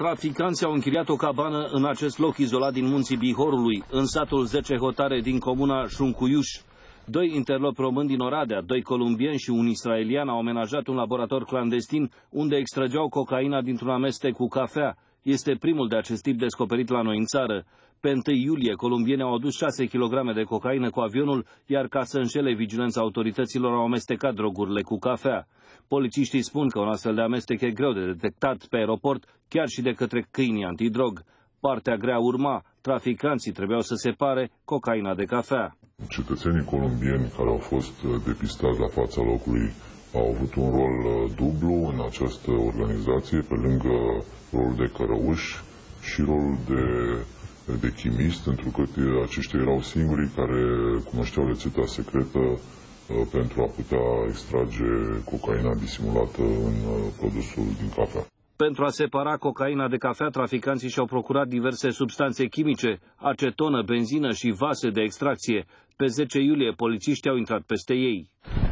Traficanții au închiriat o cabană în acest loc izolat din munții Bihorului, în satul 10 Hotare din comuna Șuncuiuș. Doi interlopi români din Oradea, doi columbieni și un israelian au amenajat un laborator clandestin unde extrageau cocaina dintr-un amestec cu cafea. Este primul de acest tip descoperit la noi în țară. Pe 1 iulie, columbienii au adus 6 kg de cocaină cu avionul, iar ca să înșele vigilența autorităților au amestecat drogurile cu cafea. Polițiștii spun că un astfel de amestec e greu de detectat pe aeroport, chiar și de către câinii antidrog. Partea grea urma, traficanții trebuiau să separe cocaina de cafea. Cetățenii colombieni care au fost depistați la fața locului au avut un rol dublu în această organizație, pe lângă rolul de cărăuși și rolul de chimist, pentru că aceștia erau singurii care cunoșteau rețeta secretă pentru a putea extrage cocaina disimulată în produsul din cafea. Pentru a separa cocaina de cafea, traficanții și-au procurat diverse substanțe chimice, acetonă, benzină și vase de extracție. Pe 10 iulie, polițiștii au intrat peste ei.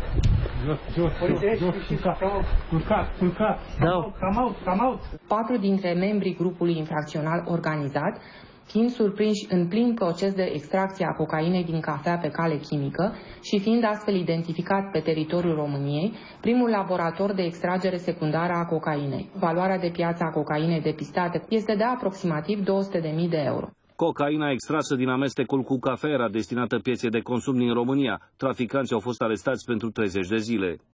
Patru dintre membrii grupului infracțional organizat, fiind surprinși în plin proces de extracție a cocainei din cafea pe cale chimică și fiind astfel identificat pe teritoriul României, primul laborator de extragere secundară a cocainei. Valoarea de piață a cocainei depistate este de aproximativ 200.000 de euro. Cocaina extrasă din amestecul cu cafea era destinată pieței de consum din România. Traficanții au fost arestați pentru 30 de zile.